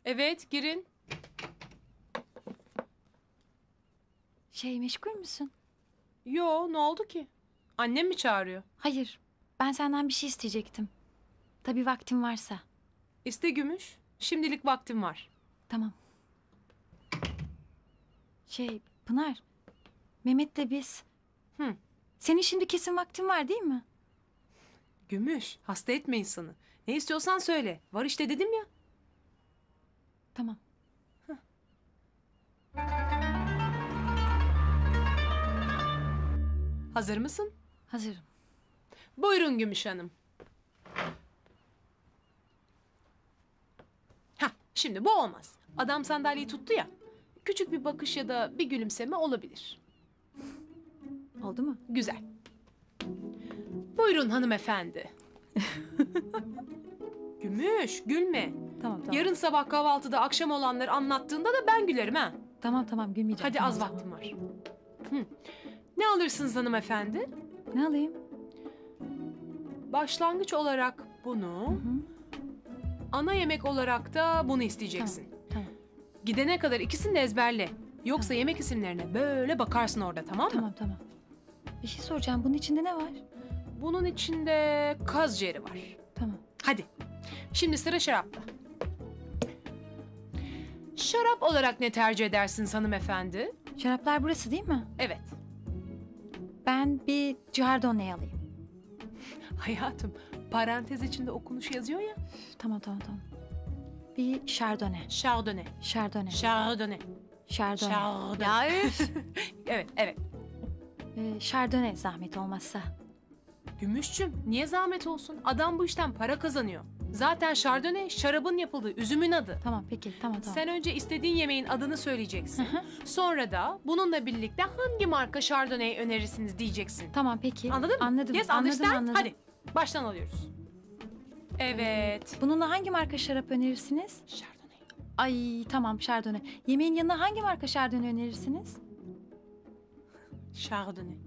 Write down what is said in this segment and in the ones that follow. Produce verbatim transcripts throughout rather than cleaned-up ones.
Evet, girin. Şey, meşgul müsün? Yo, ne oldu ki? Annem mi çağırıyor? Hayır. Ben senden bir şey isteyecektim. Tabii vaktin varsa. İste Gümüş. Şimdilik vaktim var. Tamam. Şey, Pınar. Mehmet'le biz. Hı. Senin şimdi kesin vaktin var değil mi? Gümüş, hasta etme insanı. Ne istiyorsan söyle. Var işte dedim ya. Tamam. Hazır mısın? Hazırım. Buyurun Gümüş Hanım. Hah, şimdi bu olmaz. Adam sandalyeyi tuttu ya. Küçük bir bakış ya da bir gülümseme olabilir. Oldu mu? Güzel. Buyurun hanımefendi. Gümüş, gülme. Tamam tamam. Yarın sabah kahvaltıda akşam olanları anlattığında da ben gülerim ha. Tamam tamam gülmeyeceğim. Hadi Tamam, az tamam. vaktim var. Hı. Ne alırsınız hanımefendi? Ne alayım? Başlangıç olarak bunu, Hı. ana yemek olarak da bunu isteyeceksin. Tamam. Gidene kadar ikisini de ezberle. Yoksa yemek isimlerine böyle bakarsın orada, tamam mı? Tamam tamam. Bir şey soracağım. Bunun içinde ne var? Bunun içinde kaz ciğeri var. Tamam. Hadi. Şimdi sıra şarapta. Şarap olarak ne tercih edersiniz hanımefendi? Şaraplar burası değil mi? Evet. Ben bir Chardonnay alayım. Hayatım, parantez içinde okunuş yazıyor ya. Üf, Tamam tamam tamam. Bir Chardonnay. Chardonnay. Chardonnay. Chardonnay. Chardonnay. Chardonnay. Ya üf. Evet, evet. Ee, Chardonnay zahmet olmazsa. Gümüşçüm, niye zahmet olsun? Adam bu işten para kazanıyor. Zaten Chardonnay, şarabın yapıldığı üzümün adı. Tamam peki tamam tamam. Sen önce istediğin yemeğin adını söyleyeceksin. Hı hı. Sonra da bununla birlikte hangi marka Chardonnay önerirsiniz diyeceksin. Tamam peki. Anladın mı? Anladım. Yes, anladım understand? anladım. Hadi, baştan alıyoruz. Evet. Bununla hangi marka şarap önerirsiniz? Chardonnay. Ay tamam Chardonnay. Yemeğin yanına hangi marka Chardonnay önerirsiniz? Chardonnay.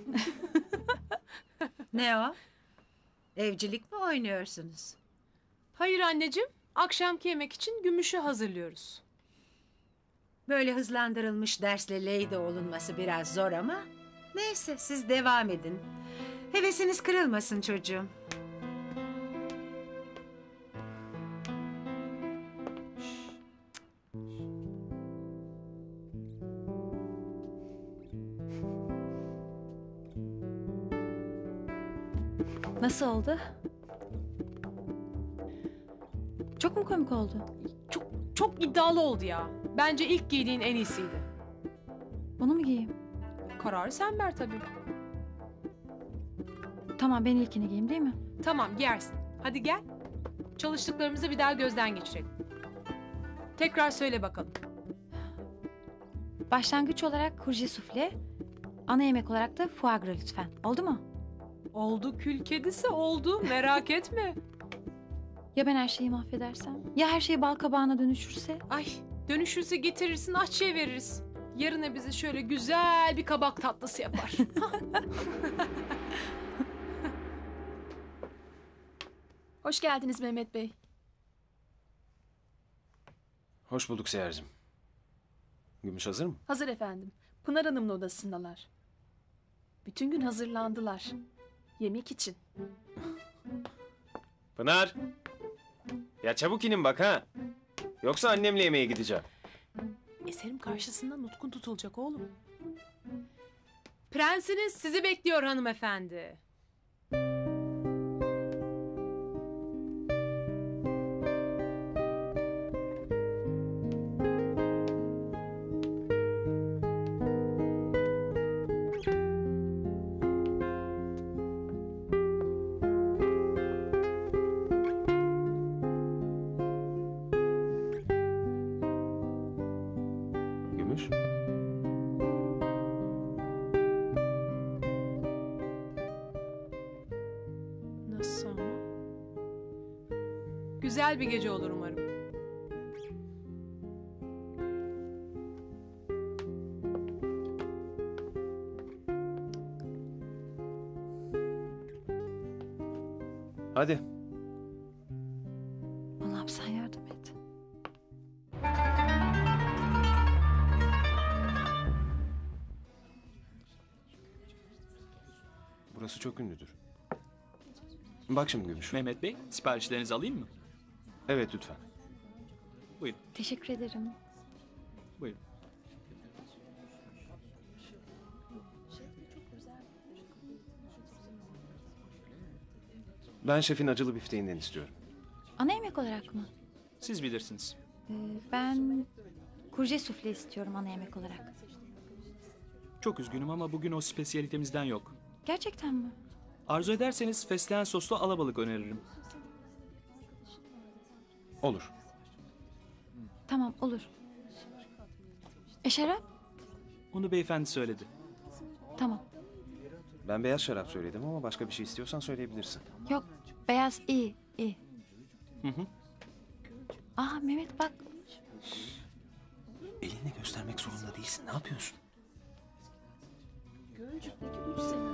Ne o? Evcilik mi oynuyorsunuz? Hayır anneciğim, akşamki yemek için gümüşü hazırlıyoruz. Böyle hızlandırılmış dersle lady olunması biraz zor ama... Neyse siz devam edin. Hevesiniz kırılmasın çocuğum. Nasıl oldu? Çok mu komik oldu? Çok çok iddialı oldu ya. Bence ilk giydiğin en iyisiydi. Bunu mu giyeyim? Kararı sen ver tabii. Tamam ben ilkini giyeyim değil mi? Tamam giyersin. Hadi gel. Çalıştıklarımızı bir daha gözden geçirelim. Tekrar söyle bakalım. Başlangıç olarak kurje sufle, ana yemek olarak da foie gras lütfen. Oldu mu? Oldu kül kedisi oldu merak etme. Ya ben her şeyi mahvedersem? Ya her şey bal kabağına dönüşürse? Ay dönüşürse getirirsin aşçıya veririz. Yarına bize şöyle güzel bir kabak tatlısı yapar. Hoş geldiniz Mehmet Bey. Hoş bulduk Seher'cim. Gümüş hazır mı? Hazır efendim. Pınar Hanım'ın odasındalar. Bütün gün hazırlandılar. Yemek için. Pınar! Ya çabuk inin bak ha. Yoksa annemle yemeğe gideceğim. Eserim karşısında nutkun tutulacak oğlum. Prensiniz sizi bekliyor hanımefendi. Gümüş? Nasıl ama? Güzel bir gece olur umarım. Hadi. Allah'ım sen yardım et. çok ünlüdür. Bak şimdi Gümüş. Mehmet Bey, siparişlerinizi alayım mı? Evet lütfen. Buyurun, Teşekkür ederim. buyurun. Ben şefin acılı bifteğinden istiyorum. Ana yemek olarak mı? Siz bilirsiniz. Ee, ben kurje sufle istiyorum ana yemek olarak. Çok üzgünüm ama bugün o spesiyalitemizden yok. Gerçekten mi? Arzu ederseniz fesleğen soslu alabalık öneririm. Olur. Tamam, olur. E şarap? Onu beyefendi söyledi. Tamam. Ben beyaz şarap söyledim ama başka bir şey istiyorsan söyleyebilirsin. Yok, beyaz iyi, iyi. Hı hı. Aa Mehmet bak. Elinle göstermek zorunda değilsin. Ne yapıyorsun? Gölcük'teki üç sene